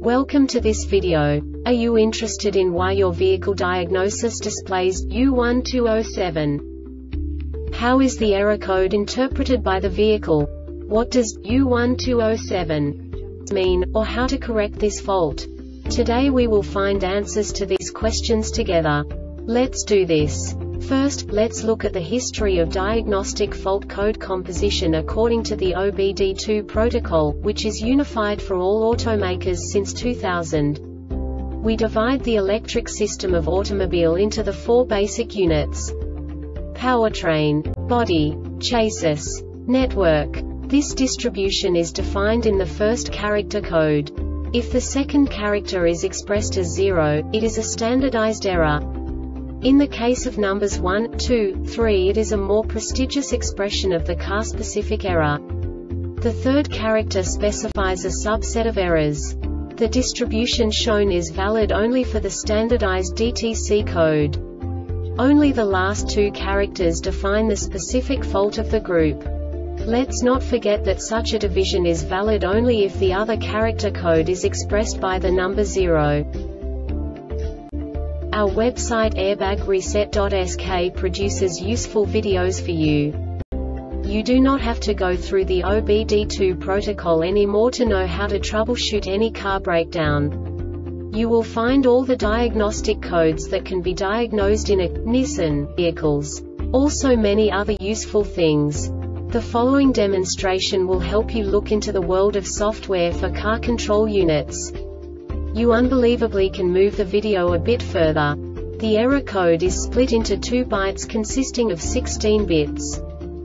Welcome to this video. Are you interested in why your vehicle diagnosis displays U1207? How is the error code interpreted by the vehicle? What does U1207 mean, or how to correct this fault? Today we will find answers to these questions together. Let's do this. First, let's look at the history of diagnostic fault code composition according to the OBD2 protocol, which is unified for all automakers since 2000. We divide the electric system of automobile into the four basic units: powertrain, body, chassis, network. This distribution is defined in the first character code. If the second character is expressed as 0, it is a standardized error. In the case of numbers 1, 2, 3, it is a more prestigious expression of the car-specific error. The third character specifies a subset of errors. The distribution shown is valid only for the standardized DTC code. Only the last two characters define the specific fault of the group. Let's not forget that such a division is valid only if the other character code is expressed by the number 0. Our website airbagreset.sk produces useful videos for you. You do not have to go through the OBD2 protocol anymore to know how to troubleshoot any car breakdown. You will find all the diagnostic codes that can be diagnosed in a Nissan vehicles. Also many other useful things. The following demonstration will help you look into the world of software for car control units. You unbelievably can move the video a bit further. The error code is split into 2 bytes consisting of 16 bits.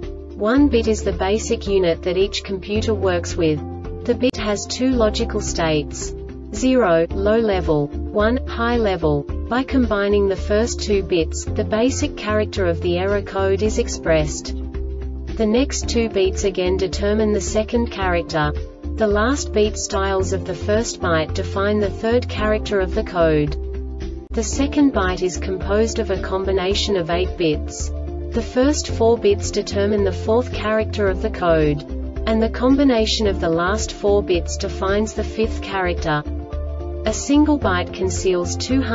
1 bit is the basic unit that each computer works with. The bit has 2 logical states: 0, low level, 1, high level. By combining the first 2 bits, the basic character of the error code is expressed. The next 2 beats again determine the second character. The last beat styles of the first byte define the third character of the code. The second byte is composed of a combination of 8 bits. The first 4 bits determine the fourth character of the code. And the combination of the last 4 bits defines the fifth character. A single byte conceals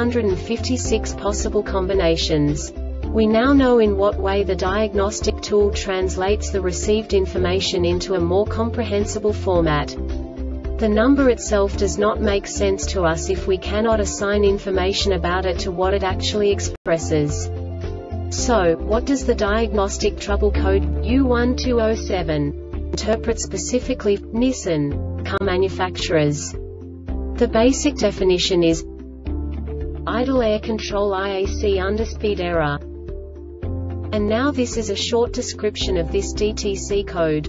256 possible combinations. We now know in what way the diagnostic tool translates the received information into a more comprehensible format. The number itself does not make sense to us if we cannot assign information about it to what it actually expresses. So, what does the diagnostic trouble code U1207 interpret specifically for Nissan car manufacturers? The basic definition is idle air control IAC underspeed error. And now this is a short description of this DTC code.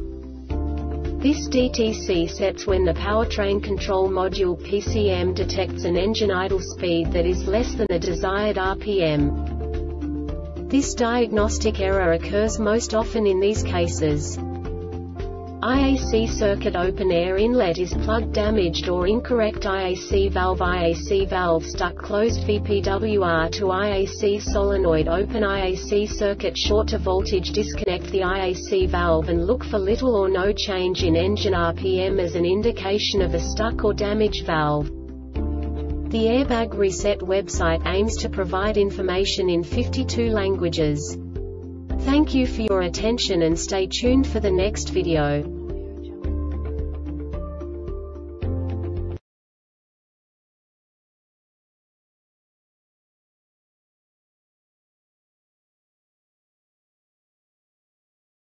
This DTC sets when the powertrain control module PCM detects an engine idle speed that is less than the desired RPM. This diagnostic error occurs most often in these cases: IAC circuit open air inlet is plugged damaged or incorrect IAC valve stuck closed VPWR to IAC solenoid open IAC circuit short to voltage disconnect the IAC valve and look for little or no change in engine RPM as an indication of a stuck or damaged valve. The Airbag Reset website aims to provide information in 52 languages. Thank you for your attention and stay tuned for the next video.